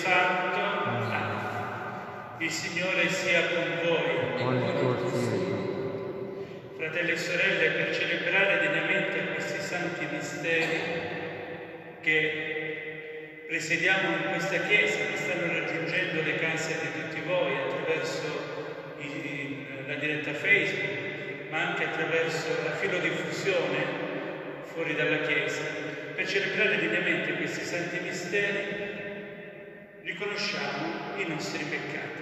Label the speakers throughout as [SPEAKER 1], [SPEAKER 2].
[SPEAKER 1] Santo. Amen. Il Signore sia con voi.
[SPEAKER 2] Con il tuo spirito.
[SPEAKER 1] Fratelli e sorelle, per celebrare degnamente questi santi misteri che presiediamo in questa Chiesa, che stanno raggiungendo le case di tutti voi attraverso la diretta Facebook, ma anche attraverso la filodiffusione fuori dalla Chiesa, per celebrare degnamente questi santi misteri riconosciamo i nostri peccati.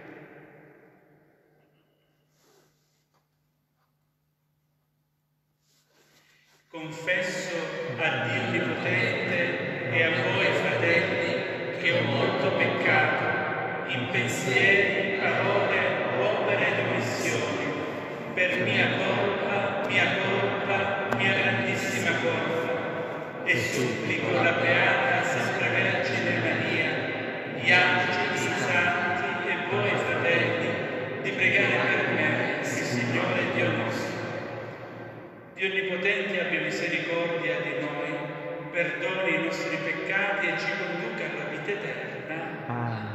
[SPEAKER 1] Confesso a Dio Onnipotente e a voi, fratelli, che ho molto peccato in pensieri, parole, opere ed omissioni, per mia colpa, mia grandissima colpa, e supplico la Beata Sempre Vergine Maria, gli angeli, i santi e voi, fratelli, di pregare per me, il Signore Dio nostro. Dio Onnipotente abbia misericordia di noi, perdoni i nostri peccati e ci conduca alla vita eterna.
[SPEAKER 2] Amen.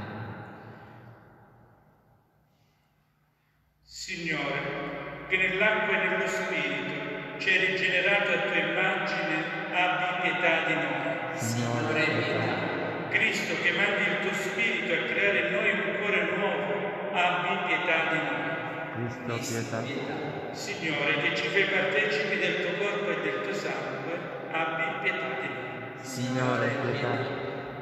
[SPEAKER 1] Signore, che nell'acqua e nello Spirito ci hai rigenerato a tua immagine, abbi pietà di noi.
[SPEAKER 2] Signore, pietà.
[SPEAKER 1] Cristo, che mandi il tuo Spirito a creare in noi un cuore nuovo, abbi pietà di noi.
[SPEAKER 2] Cristo, pietà.
[SPEAKER 1] Signore, che ci fai partecipi del tuo corpo e del tuo sangue, abbi pietà di noi.
[SPEAKER 2] Signore, pietà.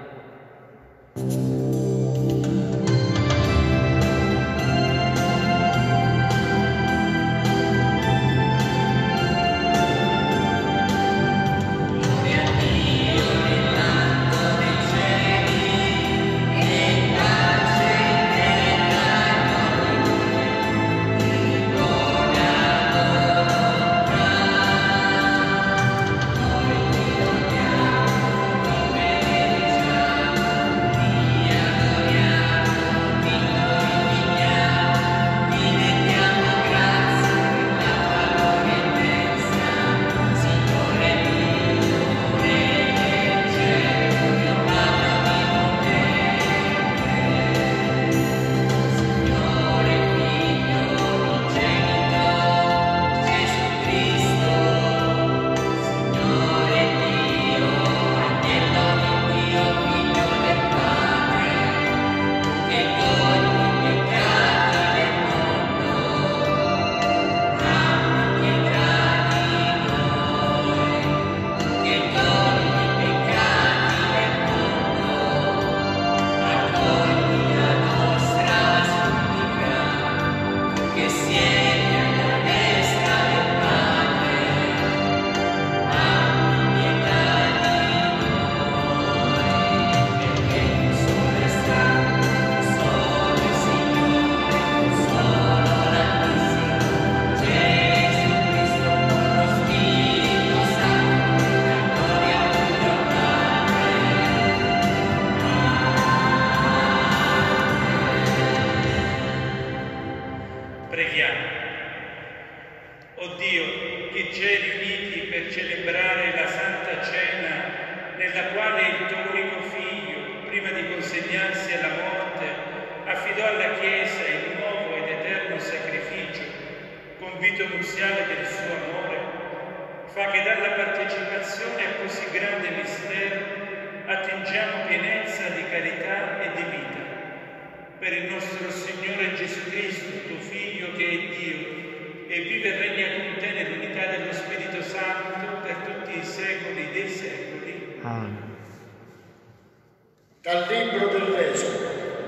[SPEAKER 3] Dal libro dell'Esodo.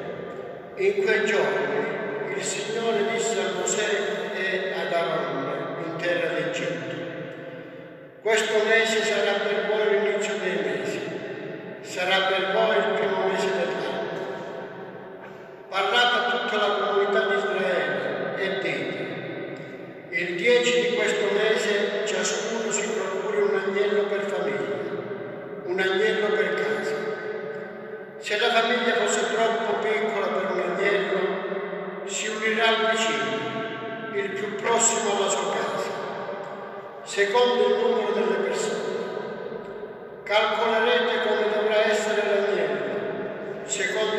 [SPEAKER 3] In quei giorni il Signore disse a Mosè e ad Aronne in terra d'Egitto: questo mese sarà per voi l'inizio dei mesi, sarà per voi il primo mese dell'anno. Parlate a tutta la comunità di Israele e dite: il 10 di questo mese ciascuno si procuri un agnello per famiglia, un agnello per casa. Se la famiglia fosse troppo piccola per un agnello, si unirà al vicino, il più prossimo alla sua casa, secondo il numero delle persone. Calcolerete come dovrà essere l'agnello, secondo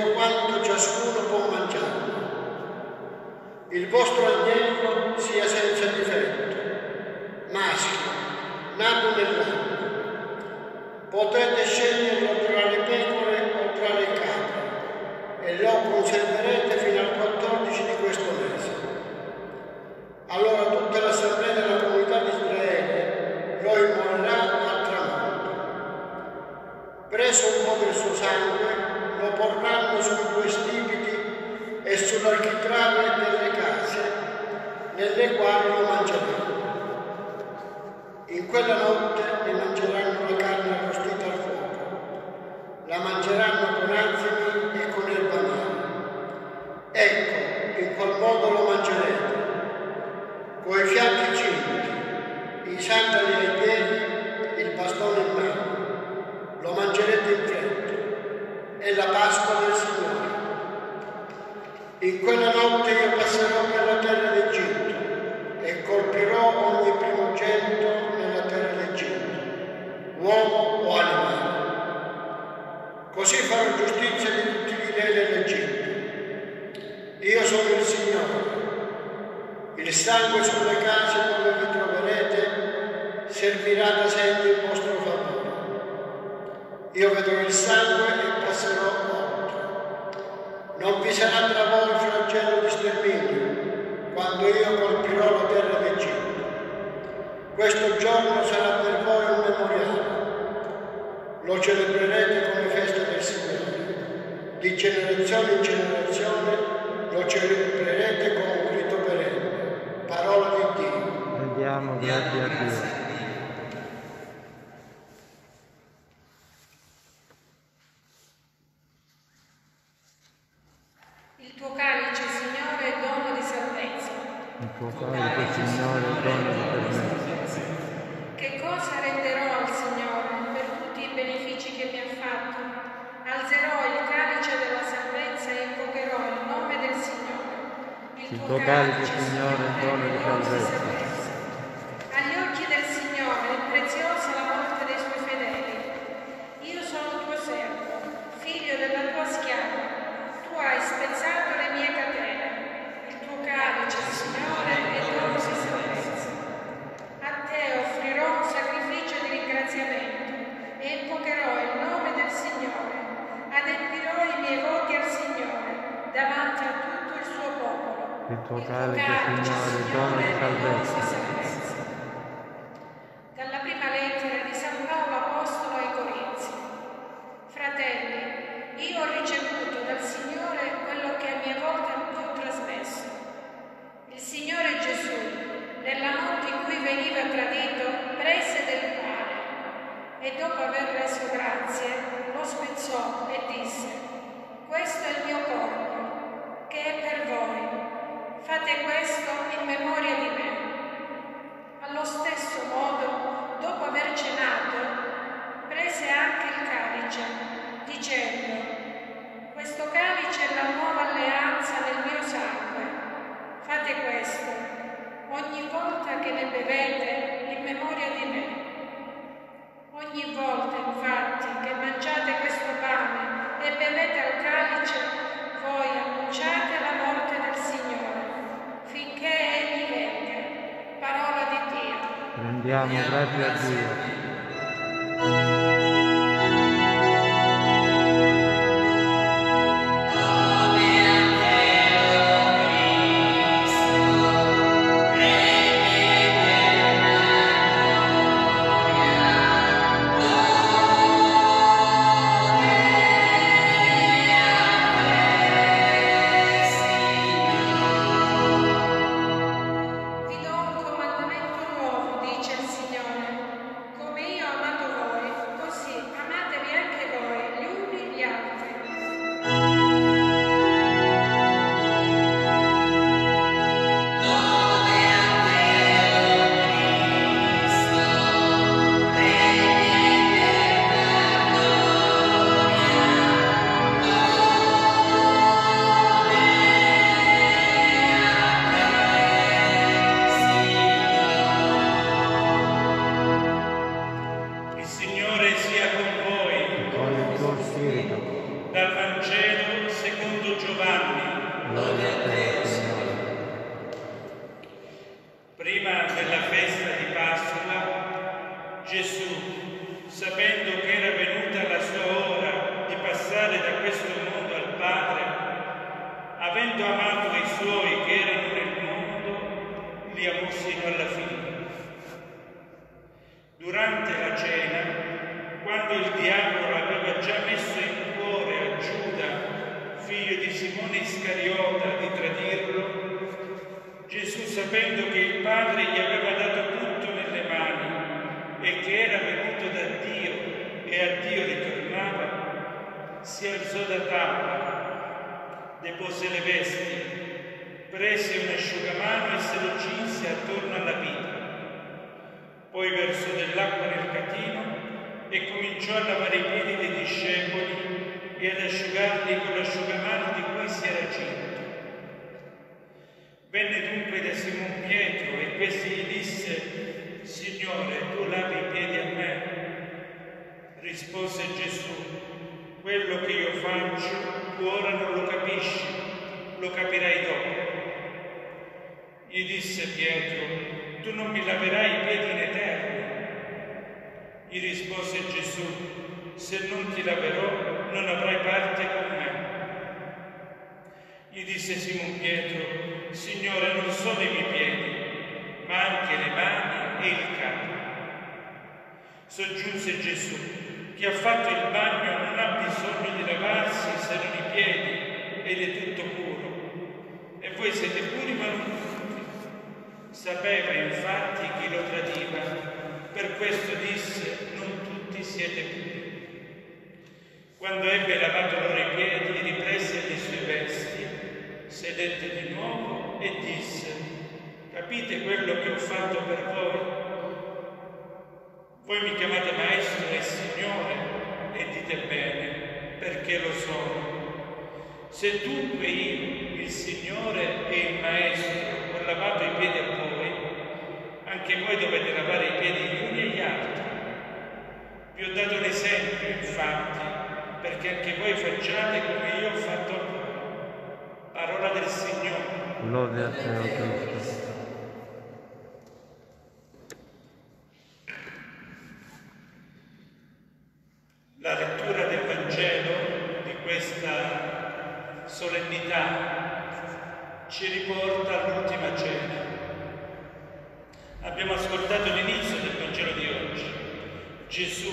[SPEAKER 3] e lo conserverete fino al 14 di questo mese. Allora tutta l'assemblea della comunità di Israele lo immollerà al tramonto. Preso un po' del suo sangue, lo porranno sui due stipiti e sull'architrave delle case nelle quali lo mangeranno. In quella notte ne mangeranno la carne arrostita al fuoco, la mangeranno con azimi e con erba mare. Ecco, in qual modo lo mangerete, coi fianchi cinti, i sandali ai piedi, il bastone in mano. Lo mangerete in fretta. È la Pasqua del Signore. In quella notte io passerò per la terra d'Egitto e colpirò ogni primogenito nella terra d'Egitto, uomo o animale. Così farò giustizia di tutti gli dei dell'Egitto. Io sono il Signore. Il sangue sulle case dove vi troverete servirà da segno in vostro favore. Io vedrò il sangue e passerò oltre. Non vi sarà tra voi flagello di sterminio quando io colpirò la terra d'Egitto. Questo giorno sarà per voi un memoriale. Lo celebrerete come festa del Signore. Di generazione in generazione lo celebrerete come un rito perenne. Parola di Dio.
[SPEAKER 2] Rendiamo grazie a Dio.
[SPEAKER 4] Il tuo calice, Signore, è dono di salvezza.
[SPEAKER 2] Il tuo calice, Signore, è dono di salvezza.
[SPEAKER 4] Che cosa renderò al Signore per tutti i benefici che mi ha fatto? Alzerò il calice della salvezza e invocherò il nome del Signore.
[SPEAKER 2] Il tuo calice, Signore, è dono di salvezza.
[SPEAKER 4] Agli occhi del Signore è preziosa la morte dei suoi fedeli. Io sono tuo servo, figlio della tua schiava. Tu hai spezzato le mie catene. Il tuo calice, Signore, è dono di salvezza. A te offrirò un sacrificio di ringraziamento e invocherò il nome del Signore. Adempirò i miei voti al Signore davanti a tutto il suo popolo.
[SPEAKER 2] Il tuo calice, Signore, è dono di salvezza.
[SPEAKER 4] Dalla prima lettera di San Paolo Apostolo ai Corinzi. Fratelli, io ho ricevuto dal Signore quello che a mia volta vi ho trasmesso. Il Signore Gesù, nella notte in cui veniva tradito, prese del pane e dopo aver reso grazie, lo spezzò e disse: questo è il mio corpo, che è per voi. Fate questo in memoria di me. Allo stesso modo, dopo aver cenato, prese anche il calice, dicendo: questo calice è la nuova alleanza nel mio sangue. Fate questo ogni volta che ne bevete in memoria di me. Ogni volta, infatti, che mangiate questo pane e bevete al calice, voi annunciate la morte del Signore, finché Egli venga. Parola di Dio.
[SPEAKER 2] Rendiamo grazie a Dio.
[SPEAKER 4] Vi do un comandamento nuovo, dice il Signore. Come io ho amato voi, così amatevi anche voi gli uni gli altri.
[SPEAKER 1] Il Signore sia con voi.
[SPEAKER 2] Con il tuo spirito.
[SPEAKER 1] Dal Vangelo secondo Giovanni.
[SPEAKER 2] Gloria a te, Signore.
[SPEAKER 1] Prima della festa di Pasqua, Gesù, sapendo che era venuta la sua ora di passare da questo mondo al Padre, avendo amato i suoi che erano nel mondo, li amò sino alla fine. Durante la cena, quando il diavolo aveva già messo in cuore a Giuda, figlio di Simone Iscariota, di tradirlo, Gesù, sapendo che il Padre gli aveva dato tutto nelle mani e che era venuto da Dio e a Dio ritornava, si alzò da tavola, depose le vesti, prese un asciugamano e se lo cinse attorno alla vita. Poi versò dell'acqua nel catino e cominciò a lavare i piedi dei discepoli e ad asciugarli con l'asciugamano di cui si era cinto. Venne dunque da Simon Pietro e questi gli disse: Signore, tu lavi i piedi a me? Rispose Gesù: quello che io faccio tu ora non lo capisci, lo capirai dopo. Gli disse Pietro: tu non mi laverai i piedi in eterno. Gli rispose Gesù: se non ti laverò non avrai parte con me. Gli disse Simon Pietro: Signore, non solo i miei piedi, ma anche le mani e il capo. Soggiunse Gesù: chi ha fatto il bagno non ha bisogno di lavarsi se non i piedi, ed è tutto puro. E voi siete puri ma non tutti. Sapeva infatti chi lo tradiva, per questo disse: non tutti siete puri. Quando ebbe lavato loro i piedi, riprese le sue vesti, sedette di nuovo e disse: capite quello che ho fatto per voi? Voi mi chiamate Maestro e Signore e dite bene, perché lo sono. Se dunque io, il Signore e il Maestro, ho lavato i piedi a voi, anche voi dovete lavare i piedi gli uni agli altri. Vi ho dato l'esempio, infatti, perché anche voi facciate come io ho fatto a voi. Parola del Signore.
[SPEAKER 2] Lode a te, o Cristo.
[SPEAKER 1] La lettura del Vangelo di questa solennità ci riporta all'ultima cena. Abbiamo ascoltato l'inizio del Vangelo di oggi. Gesù,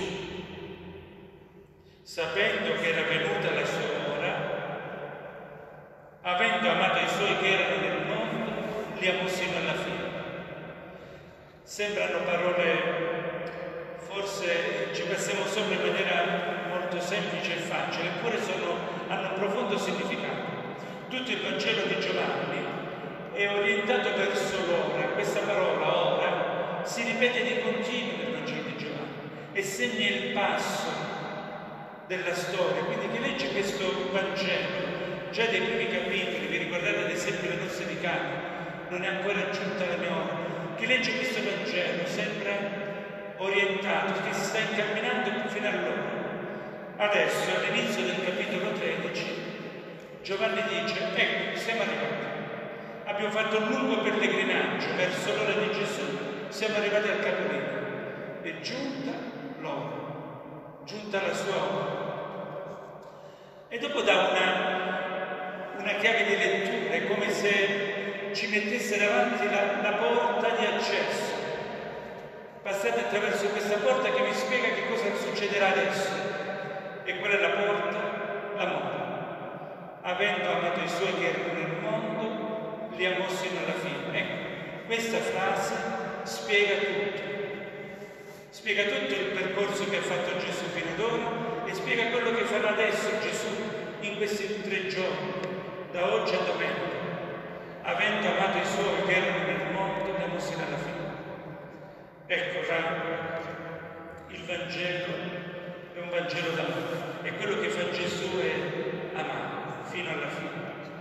[SPEAKER 1] sapendo che era venuta la sua ora, avendo amato i suoi che erano nel mondo, li amò sino alla fine. Sembrano parole, forse ci passiamo sopra in maniera molto semplice e facile, eppure hanno un profondo significato. Tutto il Vangelo di Giovanni è orientato verso l'ora. Questa parola ora si ripete di continuo nel Vangelo di Giovanni e segna il passo della storia. Quindi chi legge questo Vangelo già dai primi capitoli, vi ricordate ad esempio le nozze di Cana, non è ancora giunta la mia ora. Chi legge questo Vangelo sembra orientato, che si sta incamminando fino all'ora. Adesso, all'inizio del capitolo 13, Giovanni dice: ecco, siamo arrivati. Abbiamo fatto un lungo pellegrinaggio verso l'ora di Gesù, siamo arrivati al capolinea. È giunta l'ora, giunta la sua ora. E dopo dà una chiave di lettura, è come se ci mettesse davanti la porta di accesso. Passate attraverso questa porta che vi spiega che cosa succederà adesso. E qual è la porta? L'amore. Avendo amato i suoi che erano nel mondo, li amò sino alla fine. Ecco, questa frase spiega tutto. Spiega tutto il percorso che ha fatto Gesù fino ad ora e spiega quello che farà adesso Gesù in questi 3 giorni, da oggi a domenica. Avendo amato i suoi che erano nel mondo, li amò sino alla fine. Ecco, il Vangelo è un Vangelo d'amore, e quello che fa Gesù è amare fino alla fine.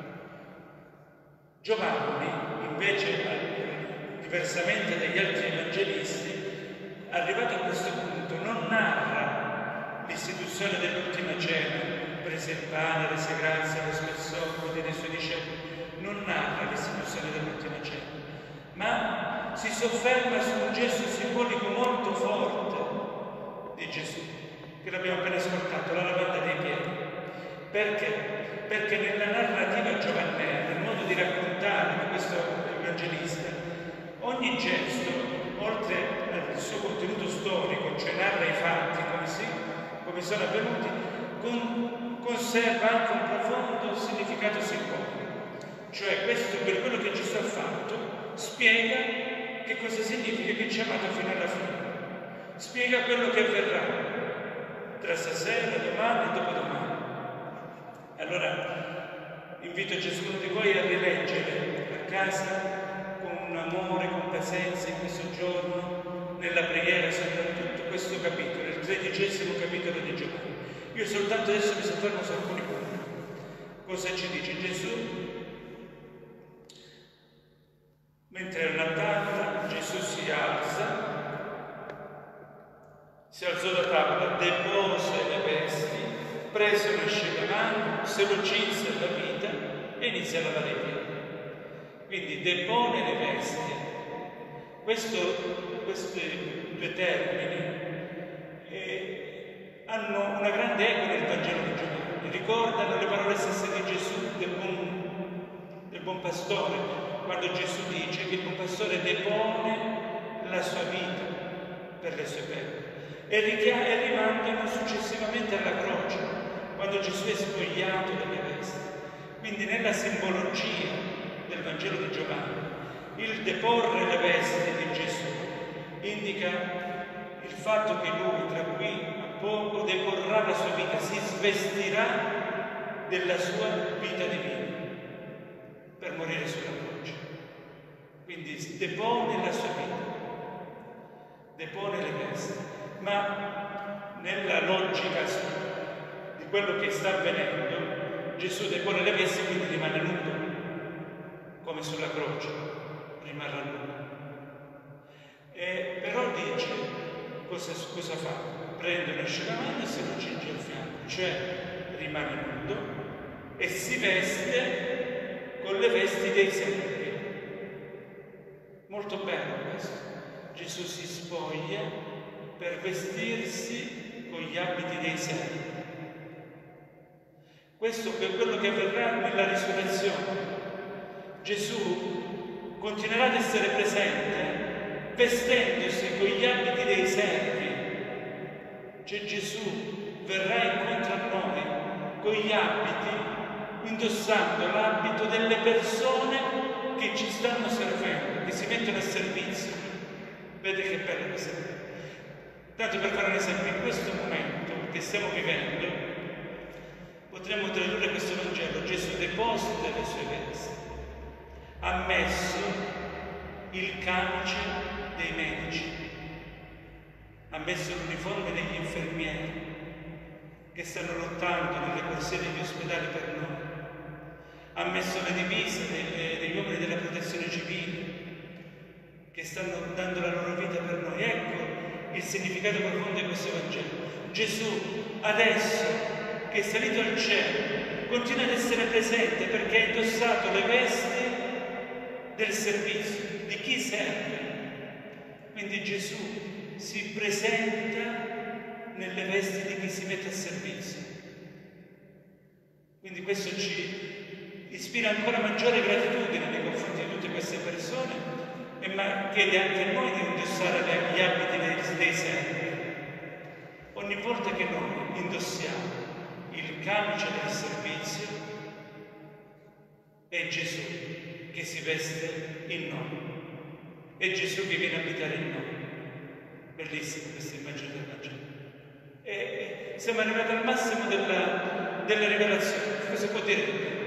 [SPEAKER 1] Giovanni, invece, diversamente dagli altri evangelisti, arrivato a questo punto, non narra l'istituzione dell'ultima cena, prese il pane, rese grazie, lo spezzò, diede ai suoi discepoli, non narra l'istituzione dell'ultima cena, ma si sofferma su un gesto simbolico molto forte di Gesù, che l'abbiamo appena ascoltato, la lavanda dei piedi. Perché? Perché nella narrativa giovannea, nel modo di raccontare di questo evangelista, ogni gesto, oltre al suo contenuto storico, cioè narra i fatti come sono avvenuti, conserva anche un profondo significato simbolico. Cioè questo, per quello che Gesù ha fatto, spiega che cosa significa che ci ha amato fino alla fine. Spiega quello che avverrà tra stasera, domani e dopodomani. Allora invito ciascuno di voi a rileggere a casa con un amore, con pazienza in questo giorno, nella preghiera soprattutto, questo capitolo, il 13° capitolo di Giovanni. Io soltanto adesso mi soffermo su alcuni punti. Cosa ci dice Gesù? Mentre era a tavola, Gesù si alzò da tavola, depose le vesti, prese un asciugamano, se lo cinse alla vita e iniziò a lavare i piedi. Quindi depone le vesti. Questi due termini hanno una grande eco nel Vangelo di Giovanni. Ricordano le parole stesse di Gesù, del buon pastore, quando Gesù dice che il buon pastore depone la sua vita per le sue pecore. E rimandano successivamente alla croce, quando Gesù è spogliato delle vesti. Quindi nella simbologia del Vangelo di Giovanni, il deporre le vesti di Gesù indica il fatto che lui tra qui a poco deporrà la sua vita, si svestirà della sua vita divina per morire sulla croce. Quindi depone la sua vita, depone le vesti. Ma nella logica di quello che sta avvenendo, Gesù depone le vesti, quindi rimane nudo, come sulla croce, rimarrà nudo. Però dice, cosa fa? Prende un asciugamano e se lo cinge al fianco, cioè rimane nudo e si veste con le vesti dei servi. Molto bello questo. Gesù si spoglia per vestirsi con gli abiti dei servi. Questo è quello che avverrà nella risurrezione. Gesù continuerà ad essere presente vestendosi con gli abiti dei servi. Cioè Gesù verrà incontro a noi con gli abiti, indossando l'abito delle persone che ci stanno servendo, che si mettono a servizio. Vedete che bello questo. Tanto per fare un esempio, in questo momento che stiamo vivendo, potremmo tradurre questo Vangelo: Gesù deposita le sue vesti, ha messo il camice dei medici, ha messo l'uniforme degli infermieri che stanno lottando nelle corsie degli ospedali per noi, ha messo le divise degli uomini della protezione civile che stanno dando la loro vita per noi. Ecco il significato profondo di questo Vangelo. Gesù adesso che è salito al cielo continua ad essere presente perché ha indossato le vesti del servizio, di chi serve. Quindi Gesù si presenta nelle vesti di chi si mette a servizio. Quindi questo ci ispira ancora maggiore gratitudine nei confronti di tutte queste persone, ma chiede anche a noi di indossare gli abiti dei servi. Ogni volta che noi indossiamo il camice del servizio, è Gesù che si veste in noi, è Gesù che viene a abitare in noi. Bellissima questa immagine del Vangelo. E siamo arrivati al massimo della rivelazione. Cosa può dire?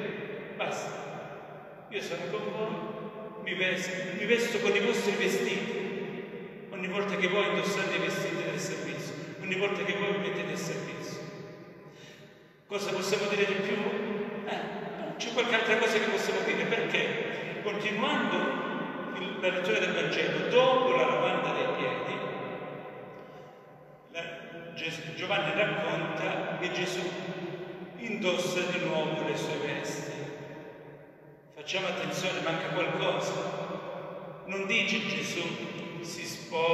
[SPEAKER 1] Basta. Io sono con voi. Mi vesto con i vostri vestiti ogni volta che voi indossate i vestiti del servizio, ogni volta che voi vi mettete al servizio. Cosa possiamo dire di più? C'è qualche altra cosa che possiamo dire, perché continuando la lettura del Vangelo, dopo la lavanda dei piedi, Giovanni racconta che Gesù indossa di nuovo le sue vesti. Facciamo attenzione, manca qualcosa. Non dice Gesù si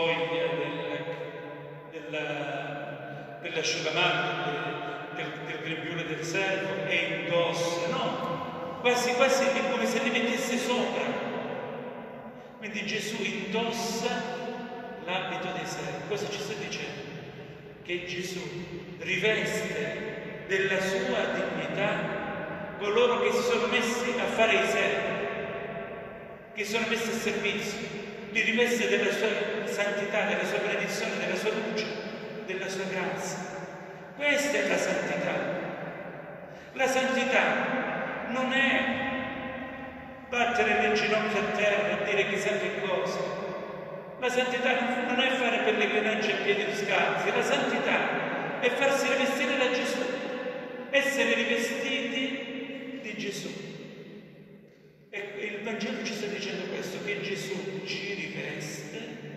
[SPEAKER 1] spoglia dell'asciugamano, del grembiule del servo e indossa, no, quasi è come se li mettesse sopra. Quindi Gesù indossa l'abito dei servi. Cosa ci sta dicendo? Che Gesù riveste della sua dignità coloro che si sono messi a fare i servi, che sono messi a servizio, li riveste della sua santità, della sua benedizione, della sua luce, della sua grazia. Questa è la santità. La santità non è battere le ginocchia a terra e dire chissà che cosa. La santità non è fare pellegrinaggi a piedi scalzi. La santità è farsi rivestire da Gesù, essere rivestiti di Gesù. E il Vangelo ci sta dicendo questo, che Gesù ci riveste,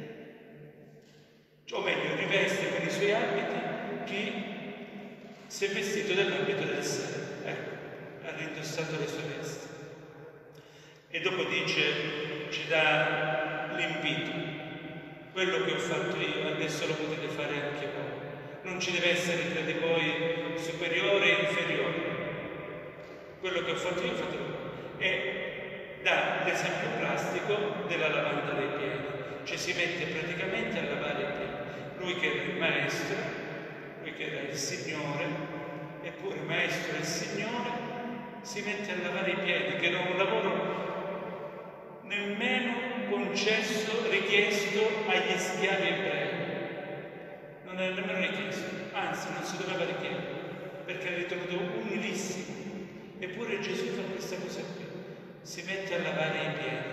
[SPEAKER 1] o meglio, riveste con i suoi abiti chi si è vestito dell'abito del servo. Ecco, ha indossato le sue vesti. E dopo dice, ci dà l'invito: quello che ho fatto io, adesso lo potete fare anche voi. Non ci deve essere tra di voi superiore e inferiore. Quello che ho fatto io, fatelo voi. E dà l'esempio plastico della lavanda dei piedi. Ci si mette praticamente a lavare i piedi. Lui che era il maestro, lui che era il Signore, eppure maestro e Signore, si mette a lavare i piedi, che era un lavoro nemmeno concesso, richiesto agli schiavi ebrei. Non era nemmeno richiesto, anzi non si doveva richiedere, perché era ritenuto umilissimo. Eppure Gesù fa questa cosa qui, si mette a lavare i piedi.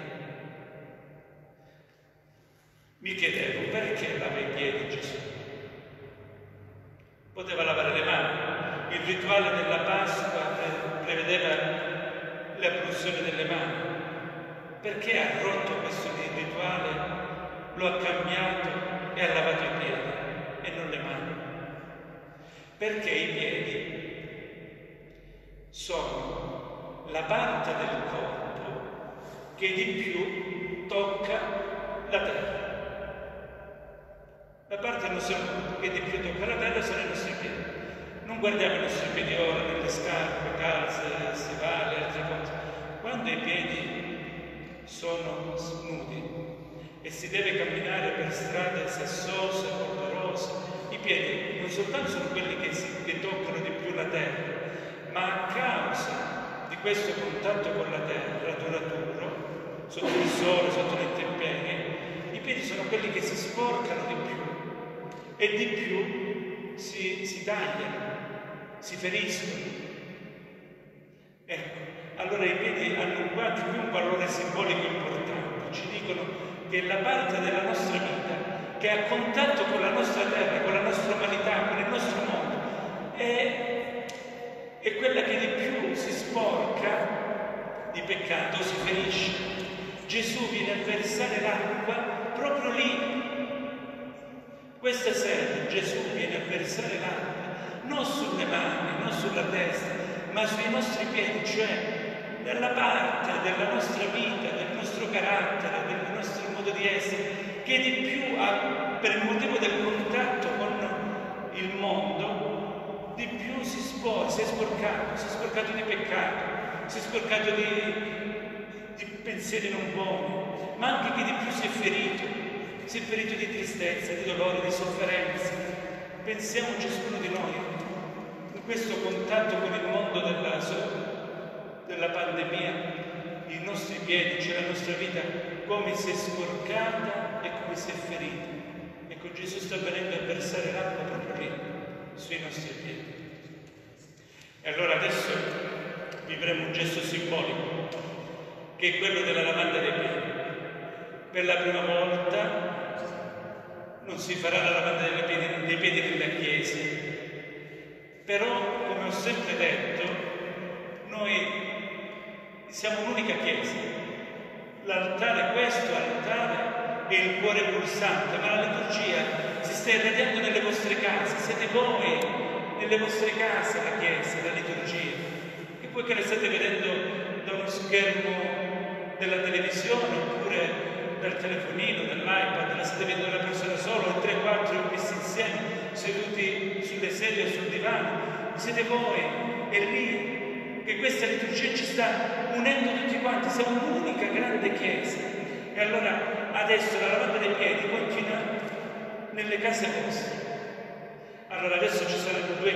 [SPEAKER 1] Mi chiedevo, perché lava i piedi Gesù? Poteva lavare le mani. Il rituale della Pasqua prevedeva la pulsione delle mani. Perché ha rotto questo rituale, lo ha cambiato e ha lavato i piedi e non le mani? Perché i piedi sono la parte del corpo che di più tocca la terra. La parte del nostro corpo che di più tocca la terra sono i nostri piedi. Non guardiamo i nostri piedi ora nelle scarpe, calze, stivali, altre cose. Quando i piedi sono nudi e si deve camminare per strade sassose, polverose, i piedi non soltanto sono quelli che toccano di più la terra, ma a causa di questo contatto con la terra duraturo, sotto il sole, sotto le intemperie, i piedi sono quelli che si sporcano di più e di più si tagliano, si feriscono. Ecco, allora i piedi hanno quanto più un valore simbolico importante, ci dicono che la parte della nostra vita che ha contatto con la nostra terra, con la nostra umanità, con il nostro mondo, è quella che di più si sporca di peccato, si ferisce. Gesù viene a versare l'acqua proprio lì. Questa sera Gesù viene a versare l'acqua, non sulle mani, non sulla testa, ma sui nostri piedi, cioè nella parte della nostra vita, del nostro carattere, del nostro modo di essere, che di più ha, per il motivo del contatto con il mondo, di più si è sporcato di peccato, si è sporcato di pensieri non buoni, ma anche che di più si è ferito di tristezza, di dolore, di sofferenza. Pensiamo ciascuno di noi in questo contatto con il mondo della pandemia, i nostri piedi, cioè la nostra vita, come si è sporcata e come si è ferita. Ecco, Gesù sta venendo a versare l'acqua proprio lì, sui nostri piedi. E allora adesso vivremo un gesto simbolico, che è quello della lavanda dei piedi. Per la prima volta non si farà la lavanda dei piedi nella Chiesa, però, come ho sempre detto, noi siamo un'unica Chiesa. L'altare, questo altare, è il cuore pulsante, ma la liturgia si sta irradiando nelle vostre case. Siete voi, nelle vostre case, la Chiesa, la liturgia. E voi che la state vedendo da uno schermo della televisione, oppure dal telefonino, dall'iPad, la state vedendo una persona sola, 3-4 messi insieme, seduti sulle sedie o sul divano, siete voi, è lì che questa liturgia ci sta unendo tutti quanti, siamo un'unica grande Chiesa. E allora adesso la lavanda dei piedi continua nelle case vostre. Allora adesso ci saranno due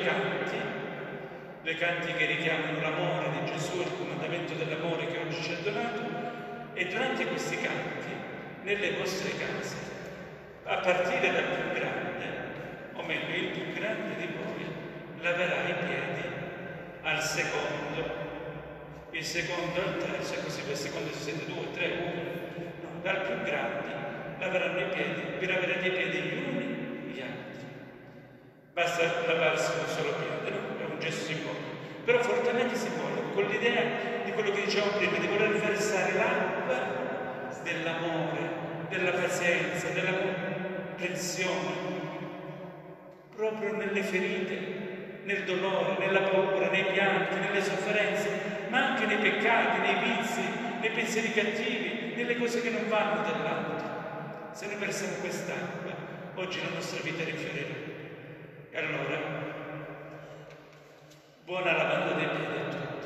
[SPEAKER 1] canti che richiamano l'amore di Gesù, il comandamento dell'amore che oggi ci ha donato, e durante questi canti, nelle vostre case, a partire dal più grande, o meglio il più grande di voi, laverà i piedi al secondo, il secondo al terzo, e così per secondo si sente 2, 3, 1, no, dal più grande laveranno i piedi, vi laverete i piedi gli uni gli altri. Basta lavarsi un solo piede, no? È un gesto simbolico, però fortemente simbolico, con l'idea di quello che dicevamo prima, di voler versare l'acqua dell'amore, della pazienza, della comprensione, proprio nelle ferite, nel dolore, nella paura, nei pianti, nelle sofferenze, ma anche nei peccati, nei vizi, nei pensieri cattivi, nelle cose che non vanno dell'altro. Se noi versiamo quest'acqua, oggi la nostra vita rifiorirà. E allora, buona lavanda dei piedi a tutti.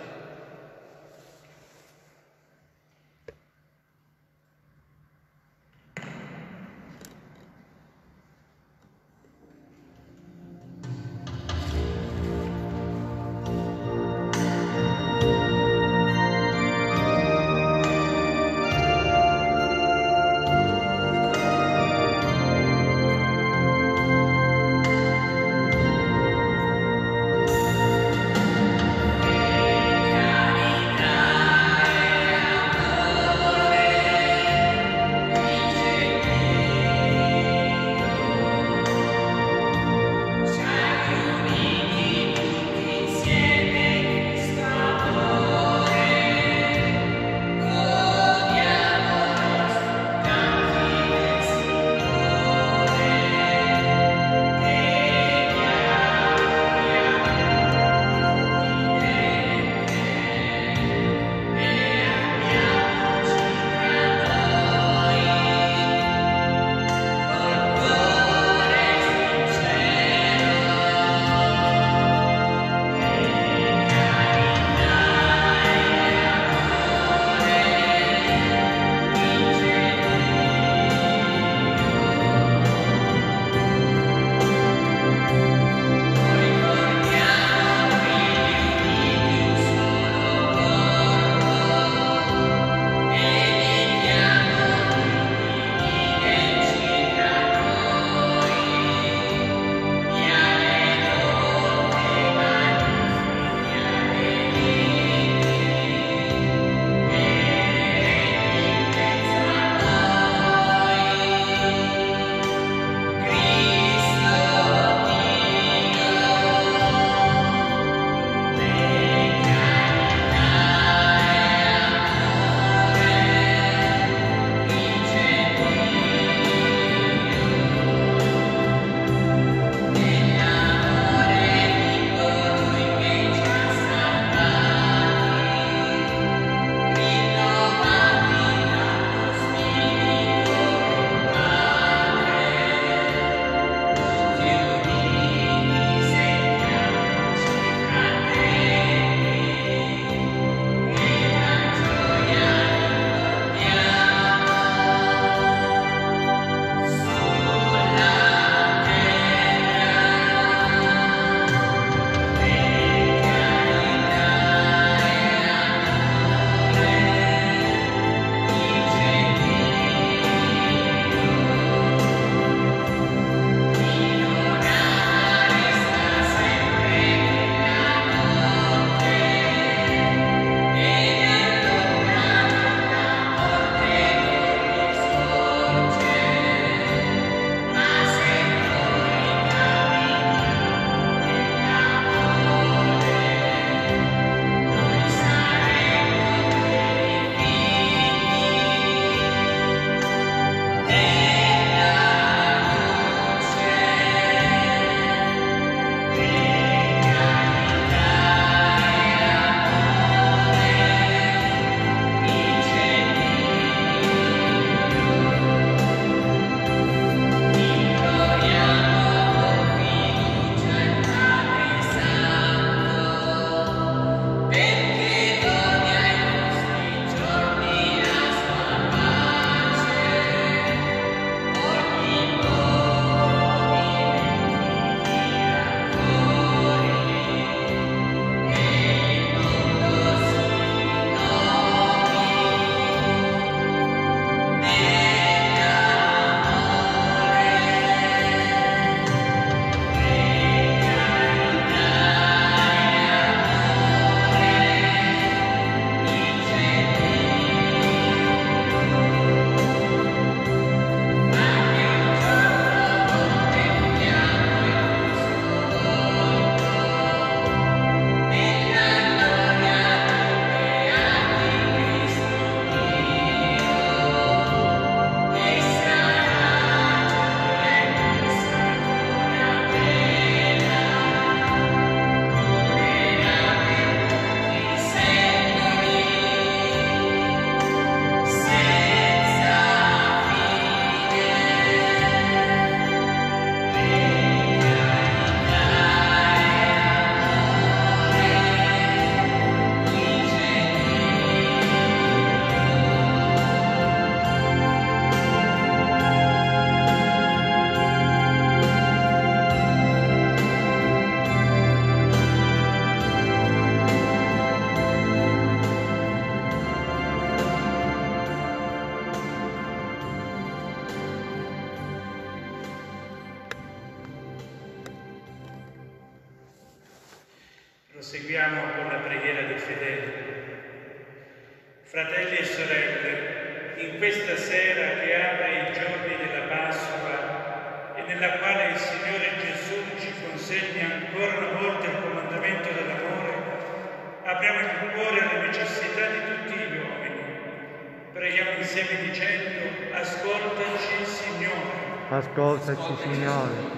[SPEAKER 1] Proseguiamo con la preghiera dei fedeli. Fratelli e sorelle, in questa sera che apre i giorni della Pasqua e nella quale il Signore Gesù ci consegna ancora una volta il comandamento dell'amore, apriamo il cuore alle necessità di tutti gli uomini. Preghiamo insieme dicendo: ascoltaci, Signore.
[SPEAKER 2] Ascoltaci, Signore.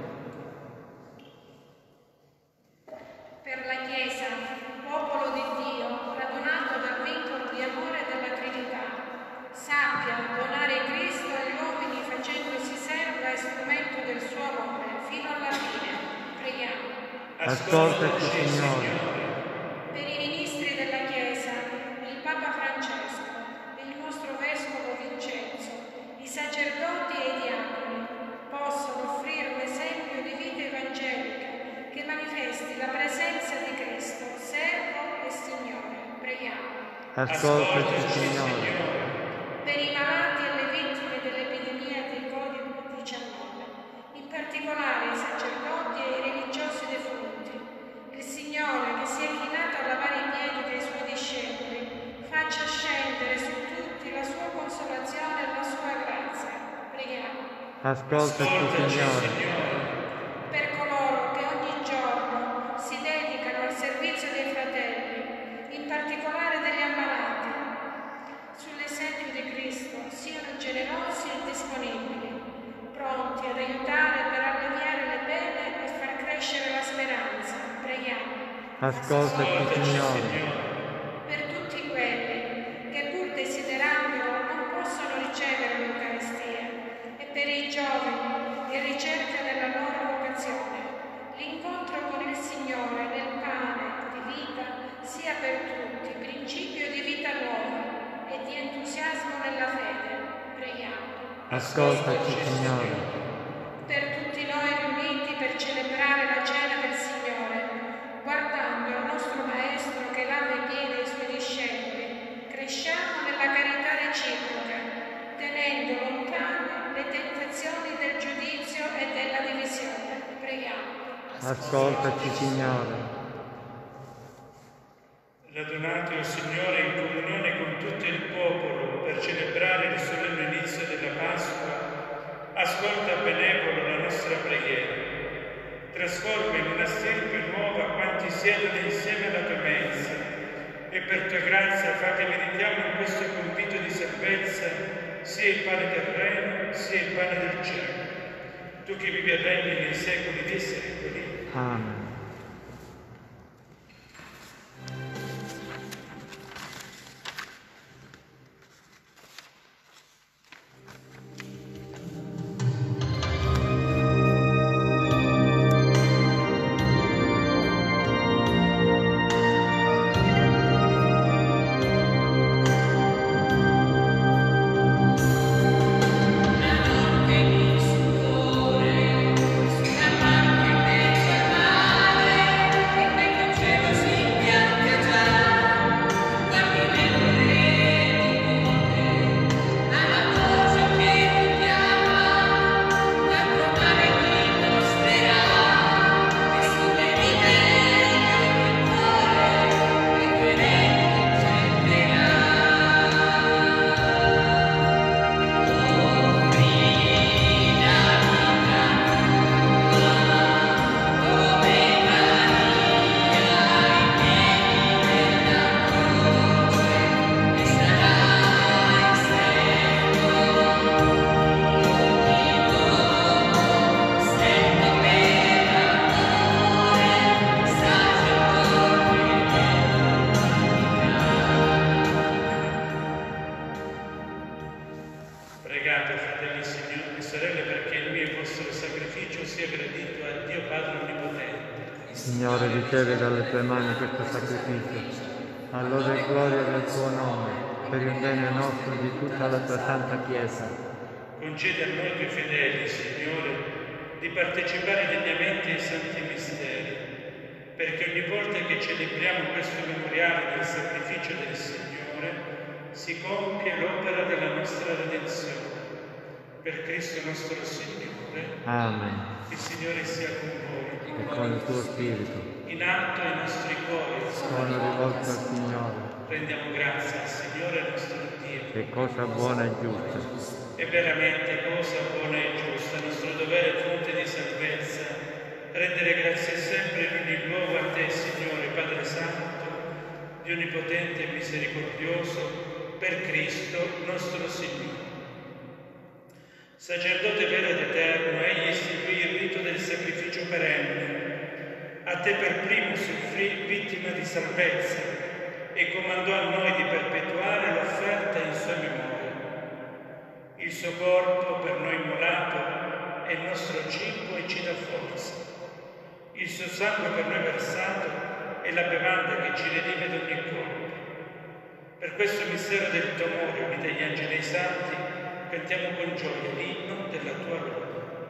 [SPEAKER 4] Per la Chiesa, popolo di Dio, radunato dal vincolo di amore della Trinità, sappia donare Cristo agli uomini facendosi serva e strumento del suo amore fino alla fine. Preghiamo.
[SPEAKER 2] Ascoltaci, Signore.
[SPEAKER 4] Per i ministri della Chiesa, il Papa Francesco, il nostro Vescovo Vincenzo, i sacerdoti e i diaconi possono offrire un esempio di vita evangelica che manifesti la presenza di Cristo, servo e Signore. Preghiamo.
[SPEAKER 2] Ascoltaci, Signore.
[SPEAKER 4] Per i malati e le vittime dell'epidemia di Covid-19, in particolare i sacerdoti e i religiosi defunti, il Signore, che si è chinato a lavare i piedi dei suoi discepoli, faccia scendere su tutti la sua consolazione e la sua grazia. Preghiamo.
[SPEAKER 2] Ascoltaci, Signore.
[SPEAKER 4] Per coloro che ogni giorno si dedicano al servizio dei fratelli, in particolare degli ammalati, sull'esempio di Cristo, siano generosi e disponibili, pronti ad aiutare per alleviare le pene e far crescere la speranza. Preghiamo.
[SPEAKER 2] Ascoltaci, Signore.
[SPEAKER 4] Per tutti quelli che pur desiderandolo non possono ricevere l'Eucaristia, e per i giovani in ricerca della loro vocazione, l'incontro con il Signore nel pane di vita sia per tutti principio di vita nuova e di entusiasmo nella fede. Preghiamo.
[SPEAKER 2] Ascoltaci, Signore.
[SPEAKER 4] Per tutti noi riuniti per celebrare la cena del Signore, guardando al nostro Maestro che lava i piedi ai suoi discepoli, cresciamo nella carità reciproca, tenendo lontane le tentazioni del giudizio e della divisione. Preghiamo.
[SPEAKER 2] Ascoltaci, Signore.
[SPEAKER 1] Radunato il Signore in comunione con tutto il popolo per celebrare il solenne inizio della Pasqua, ascolta benevolo la nostra preghiera. Trasforma in una stirpe nuova quanti siedono insieme alla tua mensa e per tua grazia fa che meritiamo in questo convito di salvezza sia il pane terreno sia il pane del cielo. Tu che vivi e regni nei secoli dei secoli.
[SPEAKER 2] Amen.
[SPEAKER 1] Pregate, fratelli e sorelle, perché il mio e il vostro sacrificio sia gradito a Dio Padre Onnipotente.
[SPEAKER 2] Signore, ricevi dalle tue mani questo sacrificio, allora e gloria del tuo nome, per il bene nostro e di tutta la tua santa Chiesa.
[SPEAKER 1] Concede a noi tuoi fedeli, Signore, di partecipare degnamente ai santi misteri, perché ogni volta che celebriamo questo memoriale del sacrificio del Signore, si compie l'opera della nostra redenzione. Per Cristo nostro Signore.
[SPEAKER 2] Amen.
[SPEAKER 1] Il Signore sia con voi.
[SPEAKER 2] E con il tuo spirito.
[SPEAKER 1] In alto i nostri cuori
[SPEAKER 2] sono rivolti al Signore.
[SPEAKER 1] Rendiamo grazie al Signore nostro Dio.
[SPEAKER 2] Che cosa buona e giusta.
[SPEAKER 1] È veramente cosa buona e giusta, nostro dovere e fonte di salvezza, rendere grazie sempre in ogni luogo a Te, Signore, Padre Santo, Dio Onnipotente e Misericordioso, per Cristo nostro Signore. Sacerdote vero ed eterno, Egli istituì il rito del sacrificio perenne. A Te per primo soffrì vittima di salvezza e comandò a noi di perpetuare l'offerta in sua memoria. Il suo corpo per noi immolato è il nostro cibo e ci dà forza. Il suo sangue per noi versato è la bevanda che ci redime da ogni colpa. Per questo mistero del tuo amore, uniti agli angeli e ai santi, cantiamo con gioia l'inno della tua lode.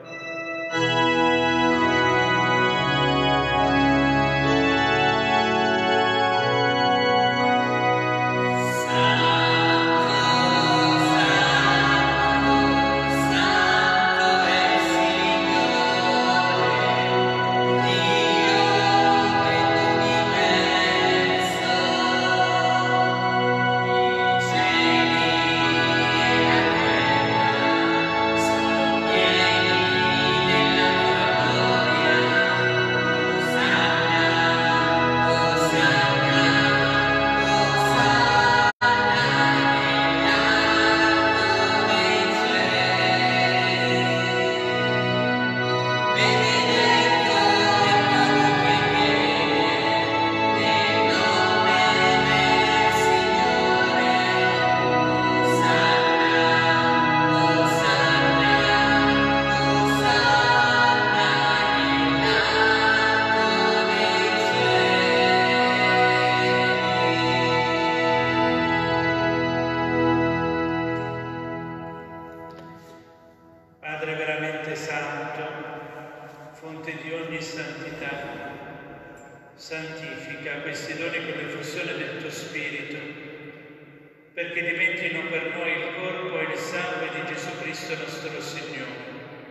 [SPEAKER 1] Padre veramente santo, fonte di ogni santità, santifica questi doni con l'effusione del tuo Spirito, perché diventino per noi il corpo e il sangue di Gesù Cristo nostro Signore.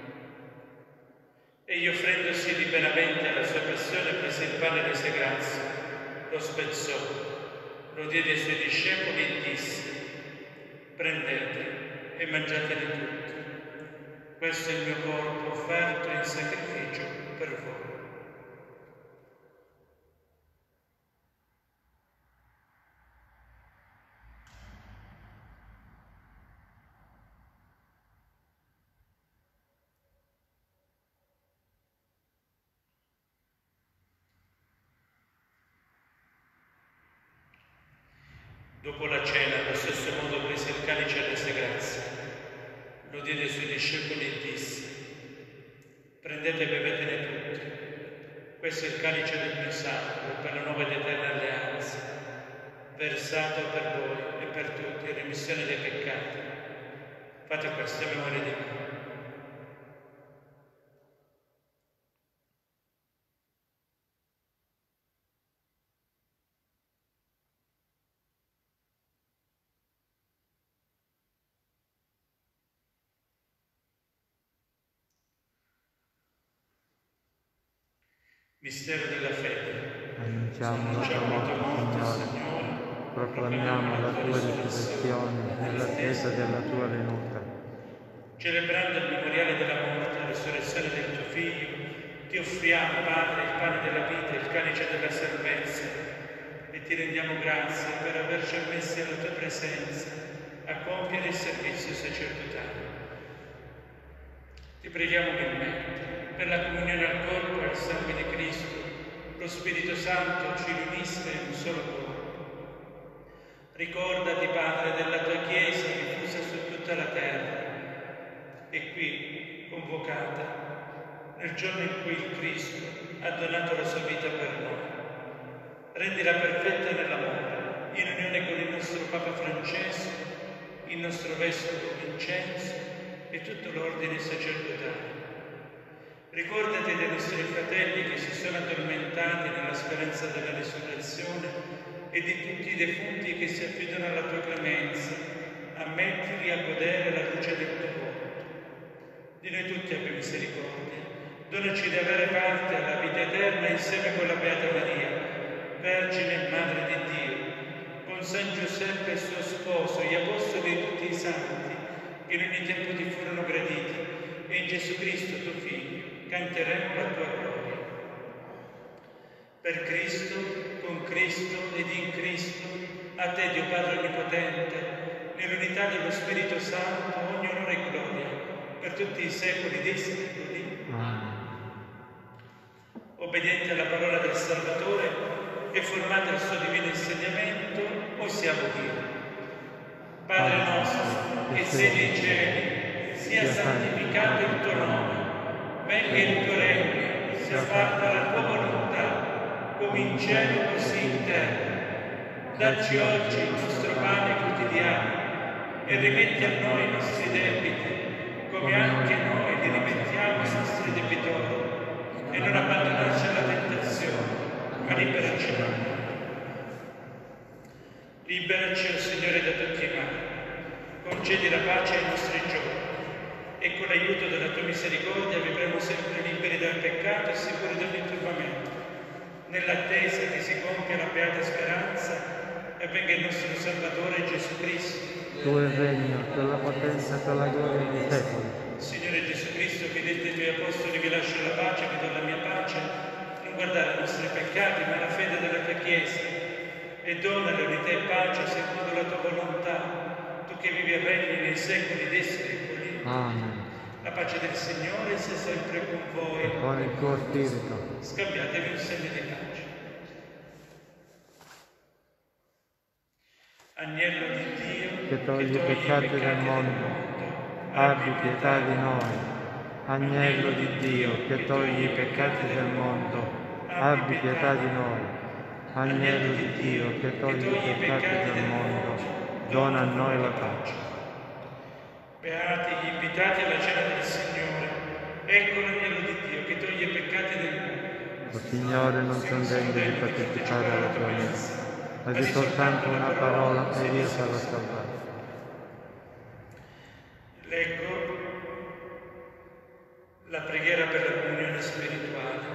[SPEAKER 1] Egli, offrendosi liberamente alla sua passione, prese il pane e rese grazie, lo spezzò, lo diede ai suoi discepoli e disse: prendete e mangiatene tutti. Questo è il mio corpo offerto in sacrificio per voi. Dopo la cena, allo stesso modo prese il calice e rese grazie. Lo diede ai suoi discepoli e disse: prendete e bevetene tutti. Questo è il calice del mio sangue per la nuova ed eterna alleanza, versato per voi e per tutti in remissione dei peccati. Fate questo in memoria di me. Mistero della fede.
[SPEAKER 2] Annunciamo la tua morte, Signore. Proclamiamo la tua risurrezione nell'attesa della tua venuta.
[SPEAKER 1] Celebrando il memoriale della morte e risurrezione del tuo Figlio, ti offriamo, Padre, il pane della vita e il calice della salvezza, e ti rendiamo grazie per averci ammessi alla tua presenza a compiere il servizio sacerdotale. Ti preghiamo umilmente per la comunione al corpo e al sangue di Cristo, lo Spirito Santo ci riunisca in un solo corpo. Ricordati, Padre, della tua Chiesa diffusa su tutta la terra e qui convocata nel giorno in cui il Cristo ha donato la sua vita per noi. Rendila perfetta nell'amore, in unione con il nostro Papa Francesco, il nostro Vescovo Vincenzo e tutto l'ordine sacerdotale. Ricordati dei nostri fratelli che si sono addormentati nella speranza della risurrezione e di tutti i defunti che si affidano alla tua clemenza. Ammettili a godere la luce del tuo volto. Di noi tutti abbi misericordia donaci di avere parte alla vita eterna insieme con la Beata Maria, Vergine e Madre di Dio, con San Giuseppe suo sposo, gli Apostoli e tutti i Santi, che in ogni tempo ti furono graditi, e in Gesù Cristo, tuo Figlio, canteremo la tua gloria. Per Cristo, con Cristo ed in Cristo, a te, Dio Padre Onnipotente, nell'unità dello Spirito Santo, ogni onore e gloria, per tutti i secoli dei secoli.
[SPEAKER 2] Amen.
[SPEAKER 1] Obbedienti alla parola del Salvatore e formati al suo divino insegnamento, possiamo dire: Padre nostro, che sei nei cieli, sia santificato il tuo nome, venga il tuo regno, sia fatta la tua volontà, come in cielo così in terra. Dacci oggi il nostro pane quotidiano e rimetti a noi i nostri debiti, come anche noi li rimettiamo ai nostri debitori, e non abbandonarci alla tentazione, ma liberaci da male. Liberaci, o Signore, da tutti i mali. Concedi la pace ai nostri giorni e con l'aiuto della tua misericordia vivremo sempre liberi dal peccato e sicuri da ogni turbamento, nell'attesa che si compia la beata speranza e venga il nostro Salvatore Gesù Cristo.
[SPEAKER 2] Tu il regno, per la potenza e per la gloria dei secoli.
[SPEAKER 1] Signore Gesù Cristo, che detti ai tuoi apostoli: vi lascio la pace, vi do la mia pace, non guardare i nostri peccati, ma la fede della tua Chiesa, e dona l'unità e pace secondo la tua volontà, tu che vivi e regni nei secoli dei secoli.
[SPEAKER 2] Amen.
[SPEAKER 1] La pace del Signore sia sempre con voi.
[SPEAKER 2] E con il tuo spirito.
[SPEAKER 1] Scambiatevi un segno di pace. Agnello di Dio,
[SPEAKER 2] Che togli i peccati del mondo, abbi pietà di noi. Agnello di Dio, che togli i peccati del mondo, abbi pietà di noi. Agnello di Dio, che togli i peccati del mondo, dona a noi la pace.
[SPEAKER 1] Beati gli invitati alla cena del Signore. Ecco l'agnello di Dio che toglie i peccati del mondo.
[SPEAKER 2] O Signore, non sono degno di partecipare alla tua messa, ma di soltanto una parola e io sarò salvato.
[SPEAKER 1] Leggo la preghiera per la comunione spirituale.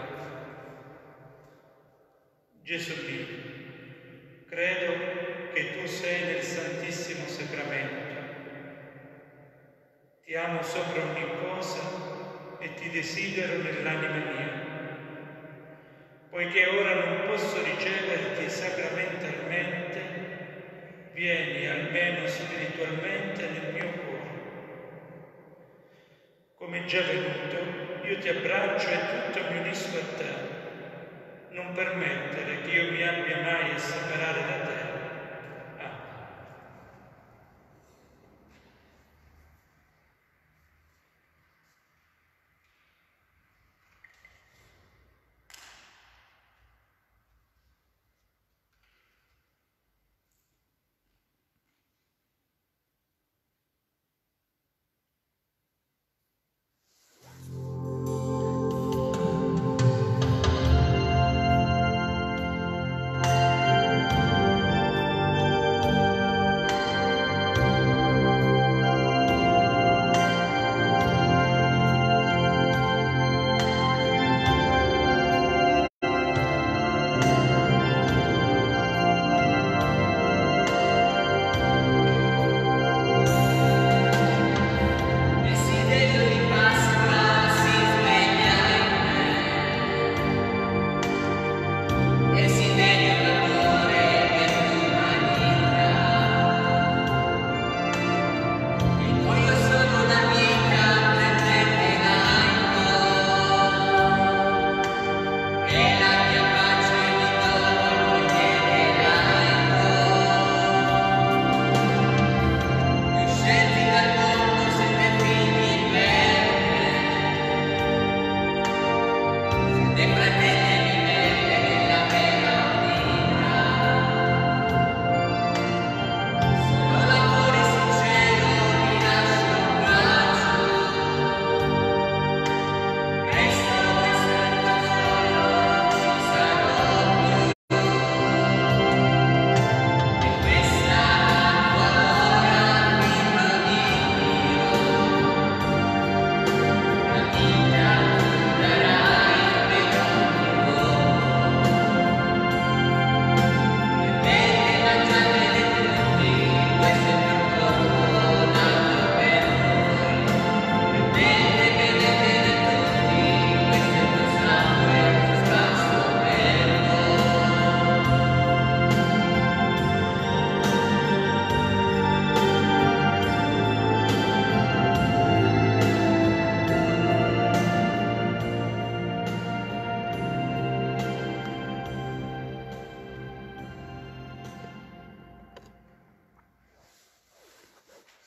[SPEAKER 1] Gesù mio, credo che tu sei nel Santissimo Sacramento. Ti amo sopra ogni cosa e ti desidero nell'anima mia. Poiché ora non posso riceverti sacramentalmente, vieni almeno spiritualmente nel mio cuore. Come già venuto, io ti abbraccio e tutto mi unisco a te. Non permettere che io mi abbia mai a separare da te.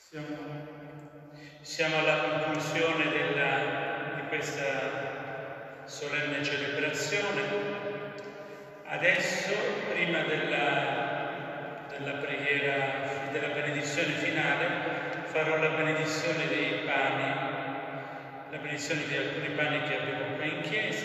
[SPEAKER 1] Siamo alla conclusione di questa solenne celebrazione. Adesso, prima della preghiera, della benedizione finale, farò la benedizione dei pani, la benedizione di alcuni pani che abbiamo qua in chiesa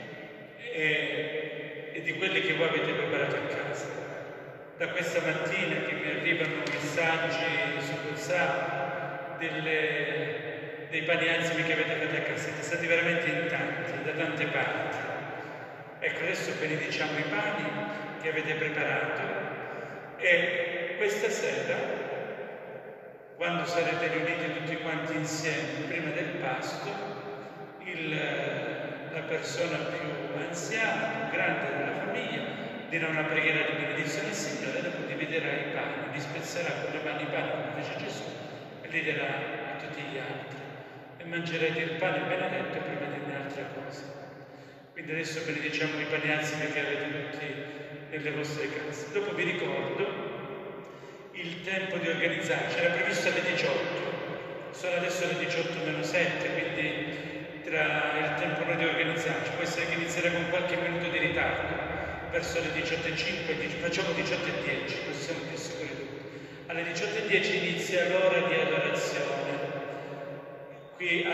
[SPEAKER 1] e di quelli che voi avete preparato a casa. Da questa mattina che mi arrivano messaggi su WhatsApp dei pani azimi che avete fatto a casa, siete stati veramente in tanti, da tante parti. Ecco, adesso benediciamo i pani che avete preparato e questa sera, quando sarete riuniti tutti quanti insieme prima del pasto, la persona più anziana, più grande della famiglia, dirà una preghiera di benedizione al Signore, dopo dividerà i pani, li spezzerà con le mani i pani come fece Gesù e li darà a tutti gli altri. E mangerete il pane benedetto prima di ogni altra cosa. Quindi adesso benediciamo i pani azimi che avete tutti nelle vostre case. Dopo vi ricordo il tempo di organizzarci, era previsto alle 18, sono adesso le 18:07, quindi tra il tempo noi di organizzarci, può essere che inizierà con qualche minuto di ritardo, verso le 18:05, facciamo 18:10, così siamo più sicuri tutti. Alle 18:10 inizia l'ora di adorazione, qui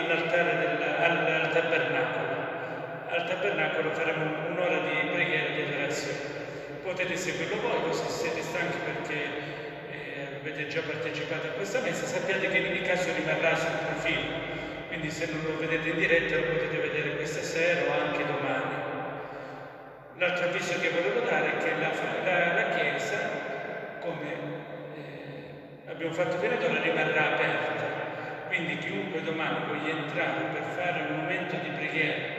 [SPEAKER 1] al tabernacolo. Al tabernacolo faremo un'ora di preghiera e di adorazione. Potete seguirlo voi, se siete stanchi perché avete già partecipato a questa messa, sappiate che in ogni caso rimarrà sul profilo, quindi se non lo vedete in diretta lo potete vedere questa sera o anche domani. L'altro avviso che volevo dare è che la chiesa, come abbiamo fatto fino ad ora, rimarrà aperta, quindi chiunque domani voglia entrare per fare un momento di preghiera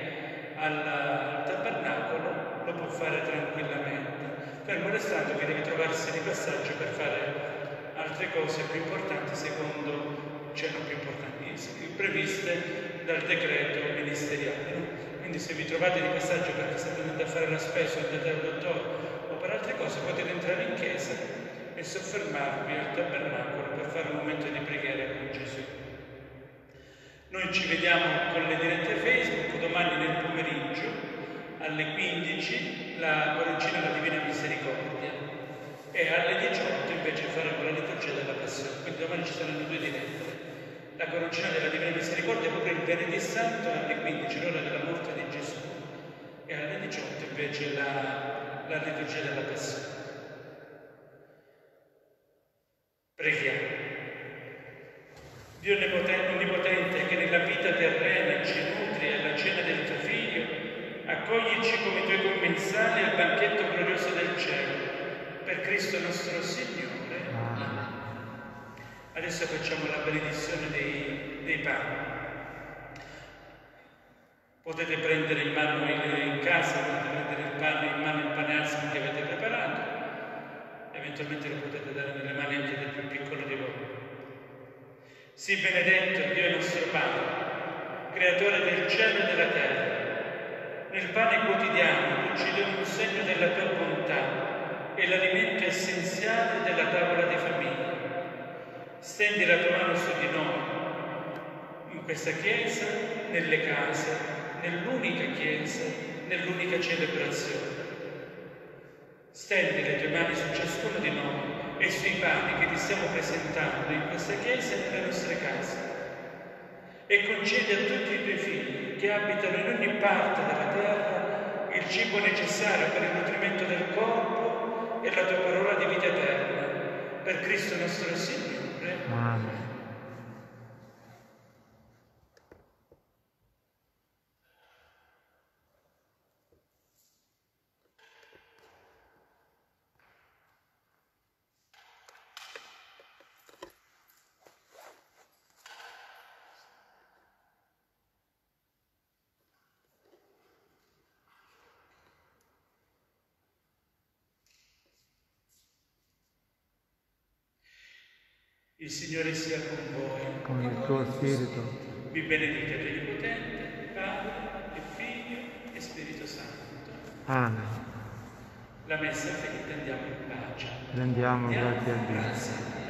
[SPEAKER 1] al tabernacolo lo può fare tranquillamente, fermo restando che deve trovarsi di passaggio per fare altre cose più importanti, secondo più importanti, previste dal decreto ministeriale. No? Quindi se vi trovate di passaggio perché state andando a fare la spesa, andate al dottore o per altre cose, potete entrare in chiesa e soffermarvi al tabernacolo per fare un momento di preghiera con Gesù. Noi ci vediamo con le dirette Facebook domani nel pomeriggio alle 15, la Coroncina della Divina Misericordia, e alle 18 invece faremo la liturgia della Passione. Quindi domani ci saranno due dirette. La Coroncina della Divina Misericordia proprio il venerdì santo alle 15, l'ora della morte di Gesù, e alle 18 invece la liturgia della Passione. Preghiamo. Dio Onnipotente, che nella vita terrena ci nutri alla cena del tuo Figlio, accoglici come i tuoi commensali al banchetto glorioso del cielo, per Cristo nostro Signore. Amen. Adesso facciamo la benedizione dei pani. Potete prendere in mano in casa, potete prendere in mano il pane azimo che avete preparato, eventualmente lo potete dare nelle mani anche del più piccolo di voi. Sii benedetto Dio nostro Padre, creatore del cielo e della terra. Nel pane quotidiano tu ci doni un segno della tua bontà e l'alimento essenziale della tavola di famiglia. Stendi la tua mano su di noi, in questa chiesa, nelle case, nell'unica chiesa, nell'unica celebrazione. Stendi le tue mani su ciascuno di noi e sui pani che ti stiamo presentando in questa chiesa e nelle nostre case, e concedi a tutti i tuoi figli che abitano in ogni parte della terra il cibo necessario per il nutrimento del corpo e la tua parola di vita eterna, per Cristo nostro Signore.
[SPEAKER 2] Amen.
[SPEAKER 1] Il Signore sia con voi.
[SPEAKER 2] Con il tuo spirito.
[SPEAKER 1] Vi benedica Dio Onnipotente, Padre e Figlio e Spirito Santo.
[SPEAKER 2] Amen.
[SPEAKER 1] La messa è finita, andiamo in pace.
[SPEAKER 2] Rendiamo grazie a Dio.
[SPEAKER 1] Grazie.